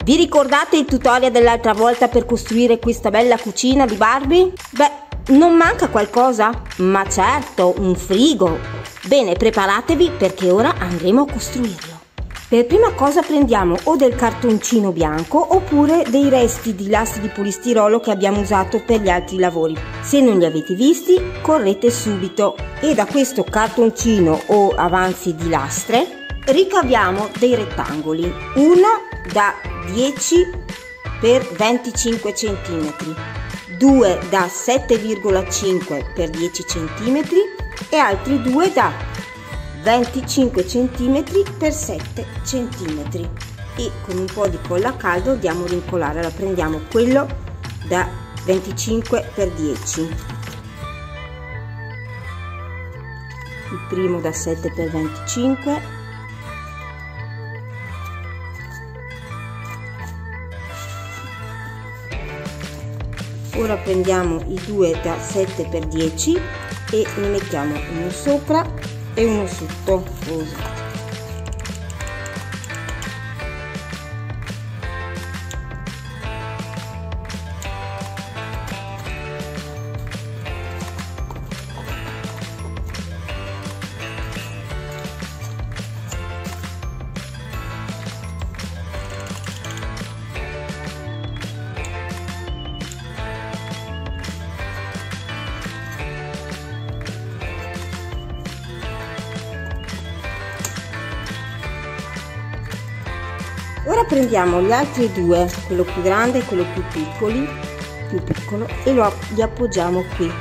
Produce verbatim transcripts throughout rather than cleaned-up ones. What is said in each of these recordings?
Vi ricordate il tutorial dell'altra volta per costruire questa bella cucina di Barbie? Beh, non manca qualcosa? Ma certo, un frigo! Bene, preparatevi perché ora andremo a costruirlo. Per prima cosa prendiamo o del cartoncino bianco oppure dei resti di lasti di polistirolo che abbiamo usato per gli altri lavori. Se non li avete visti, correte subito. E da questo cartoncino o avanzi di lastre ricaviamo dei rettangoli, uno da dieci per venticinque centimetri, due da sette virgola cinque per dieci centimetri e altri due da venticinque centimetri per sette centimetri. E con un po' di colla a caldo andiamo a rincolare. Allora prendiamo quello da venticinque per dieci, il primo da sette per venticinque, ora prendiamo i due da sette per dieci e ne mettiamo uno sopra e uno sotto, così. Ora prendiamo gli altri due, quello più grande e quello più piccoli, più piccolo, e lo, li appoggiamo qui.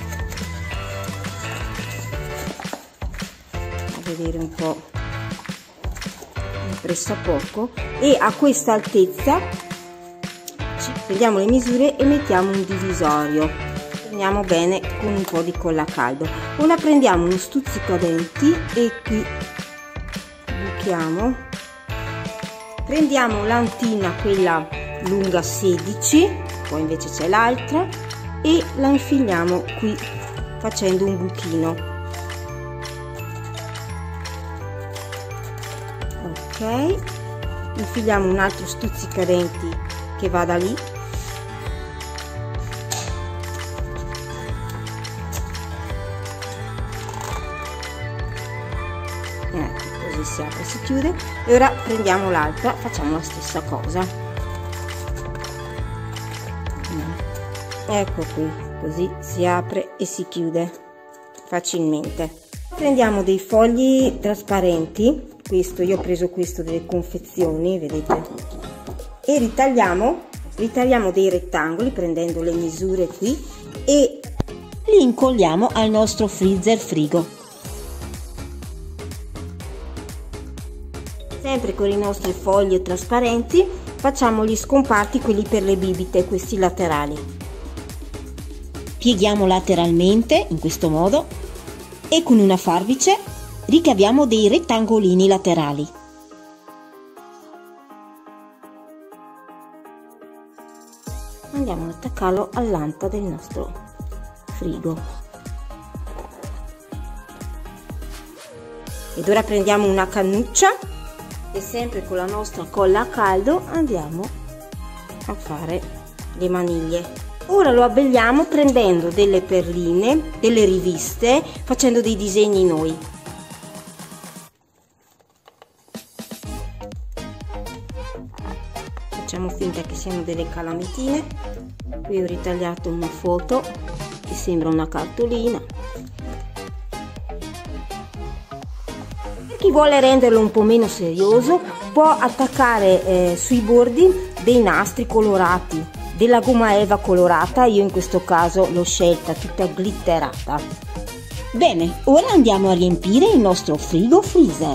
A vedere un po' presso a poco. E a questa altezza ci prendiamo le misure e mettiamo un divisorio. Teniamo bene con un po' di colla a caldo. Ora prendiamo uno stuzzicadenti e qui buchiamo. Prendiamo l'antina, quella lunga sedici, poi invece c'è l'altra, e la infiliamo qui facendo un buchino. Ok, infiliamo un altro stuzzicadenti che vada lì. Ecco, così si apre e si chiude. E ora prendiamo l'altra, facciamo la stessa cosa. Ecco qui, così si apre e si chiude facilmente. Prendiamo dei fogli trasparenti, questo io ho preso questo delle confezioni, vedete, e ritagliamo ritagliamo dei rettangoli prendendo le misure qui e li incolliamo al nostro freezer frigo. Sempre con i nostri fogli trasparenti facciamo gli scomparti, quelli per le bibite, questi laterali. Pieghiamo lateralmente in questo modo e con una forbice ricaviamo dei rettangolini laterali. Andiamo ad attaccarlo all'anta del nostro frigo. Ed ora prendiamo una cannuccia e sempre con la nostra colla a caldo andiamo a fare le maniglie. Ora lo abbelliamo prendendo delle perline, delle riviste, facendo dei disegni noi. Facciamo finta che siano delle calamitine. Qui ho ritagliato una foto che sembra una cartolina. Per chi vuole renderlo un po' meno serioso può attaccare eh, sui bordi dei nastri colorati, della gomma eva colorata. Io in questo caso l'ho scelta tutta glitterata. Bene, ora andiamo a riempire il nostro frigo freezer.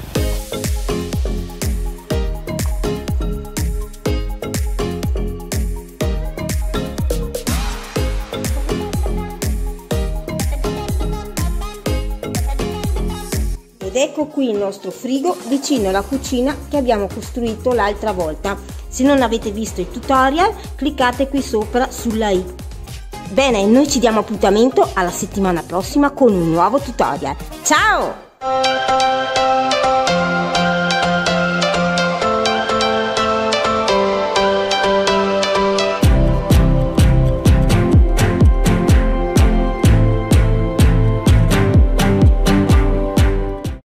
Ed ecco qui il nostro frigo vicino alla cucina che abbiamo costruito l'altra volta. Se non avete visto il tutorial, cliccate qui sopra sulla i. Bene, noi ci diamo appuntamento alla settimana prossima con un nuovo tutorial. Ciao!